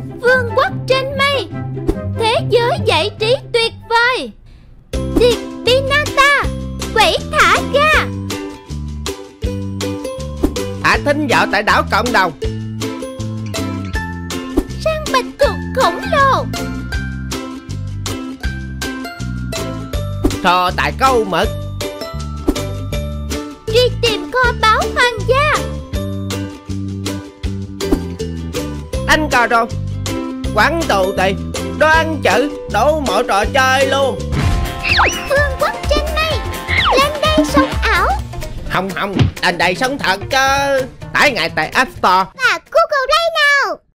Vương quốc trên mây, thế giới giải trí tuyệt vời. Tiệc Pinata, quẩy thả ga. Thả thính dạo tại đảo cộng đồng. Săn bạch tuộc khổng lồ. Trò tại câu mực. Đi tìm kho báu hoàng gia. Đánh cờ rô, quán tù tì, đoán chữ, đủ mọi trò chơi luôn. Vương quốc trên mây, lên đây sống ảo. Không, anh đây sống thật chứ. Tải ngay tại App Store Và Google Play nào.